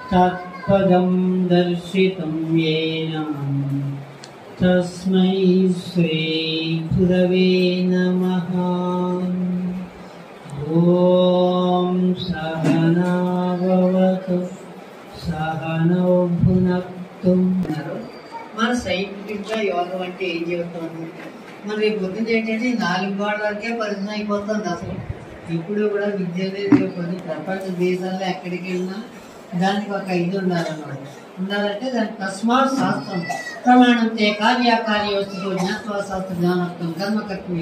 तत्पदं दर्शितं येन तस्मै श्री गुरवे नमः। ओम सहना भवतु सहनौ भुनक्तु। మన సైంటిఫిక్ గా యోగం అంటే ఏం చెబుతాను, మరి రేపు పొద్దున్న ఏంటంటే 4 గోడల వరకే పరిచయం అయిపోతుంది. అసలు ఇప్పుడు కూడా విద్య అనేది ప్రపంచ దేశాల్లో ఎక్కడికి వెళ్ళినా దానికి ఒక ఇది ఉండాలన్నమాట. ఉండాలంటే దానికి తస్మాత్ శాస్త్రం ప్రమాణంతే కార్యకార్య వస్తువు జ్ఞాత్వా శాస్త్ర జ్ఞానత్వం కర్మకర్మ.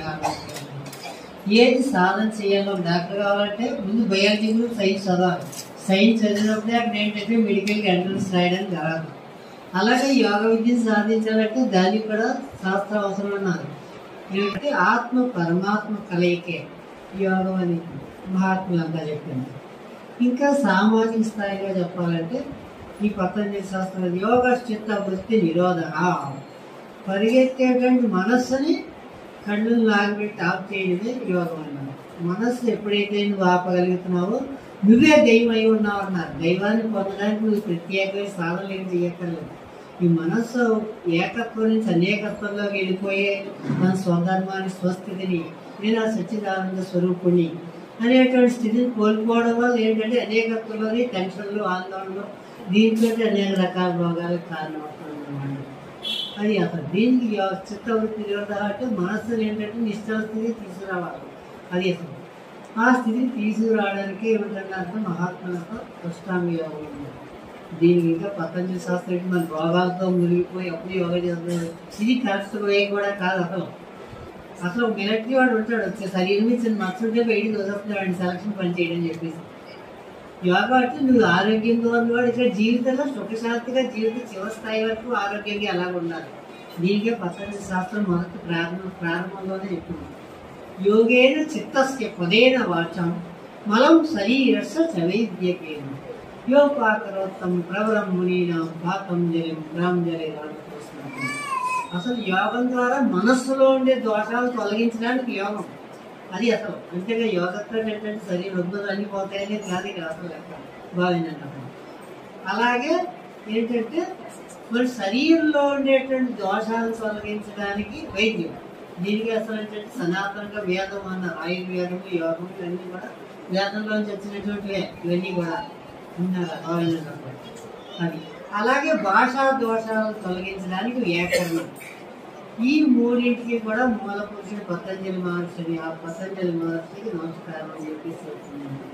ఏది సాధన చేయాలో డాక్టర్ కావాలంటే ముందు బయాలజీ గ్రూప్ సైన్స్ చదవాలి. సైన్స్ చదివినప్పుడే అక్కడ ఏంటంటే మెడికల్కి ఎంట్రన్స్ రాయడానికి రాదు. అలాగే యోగ విద్యను సాధించాలంటే దానికి కూడా శాస్త్రం అవసరం ఉన్నారు. ఎందుకంటే ఆత్మ పరమాత్మ కలయికే యోగం అని మహాత్ములంతా చెప్పింది. ఇంకా సామాజిక స్థాయిలో చెప్పాలంటే ఈ పతంజలి శాస్త్రం యోగ చిత్త వృత్తి నిరోధ, పరిగెత్తేటువంటి మనస్సుని కళ్ళు లాగబెట్టి ఆఫ్ చేయడమే యోగం అన్నారు. మనస్సు ఎప్పుడైతే నువ్వు ఆపగలుగుతున్నావో నువ్వే దైవం అయి ఉన్నావు అన్నారు. దైవాన్ని పొందడానికి నువ్వు ప్రత్యేకమైన సాధనలు ఏం చేయక్కర్లేదు. ఈ మనస్సు ఏకత్వం నుంచి అనేకత్వంలోకి వెళ్ళిపోయే మన స్వధర్మాన్ని స్వస్థితిని నేను ఆ సచ్చిదానంద స్వరూపుణ్ణి అనేటువంటి స్థితిని కోల్పోవడం వల్ల ఏంటంటే అనేకత్వంలోని టెన్షన్లు ఆందోళనలు దీంతో అనేక రకాల రోగాలకు కారణమవుతుందన్నమాట. అది అసలు దీనికి చిత్తవృత్తి అంటే మనస్సును ఏంటంటే నిశ్చల స్థితికి తీసుకురావాలి. అది అసలు ఆ స్థితిని తీసుకురావడానికి ఏమిటంటే మహాత్ములతో అష్టాంగ యోగం ఉంది. దీనికి ఇంకా పతంజలి శాస్త్రం మన రోగాలతో మునిగిపోయి అప్పుడు యోగా చేస్తున్నారు. ఇది కరెక్ట్ వే కూడా కాదు. అసలు మిలిటరీ వాడు ఉంటాడు, వచ్చే శరీరం మీద చిన్న నచ్చుంటే బయటికి వదులుతున్నాడు సెలక్షన్ పని చేయడం చెప్పేసి. యోగా అంటే నువ్వు ఆరోగ్యంగా ఉన్నవాడు ఇక్కడ జీవితంలో సుఖశాంతిగా జీవితం చివరి స్థాయి వరకు ఆరోగ్యంగా ఎలా ఉండాలి. దీనికే పతంజలి శాస్త్రం మొదటి ప్రారంభంలోనే చెప్తుంది. యోగేన చిత్తస్య పదేన వాచం మలం శరీరస్య చవైద్యకేన యోపాకరోత్తం ప్రవరం మునీనాం పాతంజలిం రామజలి రామకృష్ణ. అసలు యోగం ద్వారా మనస్సులో ఉండే దోషాలు తొలగించడానికి యోగం అది అసలు. అంతేగా యోగత్వం ఏంటంటే శరీరం రుగ్మలు అన్ని పోతాయని కాదు ఇక్కడ అసలు బాగుందంటే. అలాగే ఏంటంటే మరి శరీరంలో ఉండేటువంటి దోషాలు తొలగించడానికి వైద్యం. దీనికి అసలు ఏంటంటే సనాతనంగా వేదం అన్నారు. ఆయుర్వేదము యోగం ఇవన్నీ కూడా వేదంలోంచి వచ్చినటువంటివే ఇవన్నీ కూడా ఉన్నారు. అది అలాగే భాషా దోషాలను తొలగించడానికి వ్యాకరణం. ఈ మూడింటికి కూడా మూల పురుషుడు పతంజలి మహర్షిని, ఆ పతంజలి మహర్షికి నమస్కారం అని చెప్పేసి వచ్చింది.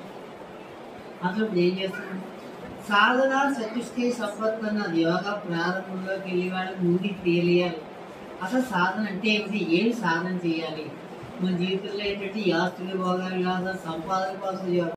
అసలు ఏం చేస్తున్నాడు సాధన చతుష్టి సంపత్తి అన్నది యోగా ప్రారంభంలోకి వెళ్ళి వాళ్ళకి ముందుకు తెలియాలి. అసలు సాధన అంటే ఏమిటి, ఏం సాధన చేయాలి మన జీవితంలో ఏంటంటే ఈ ఆస్తులు భోగాలు సంపాదన కోసం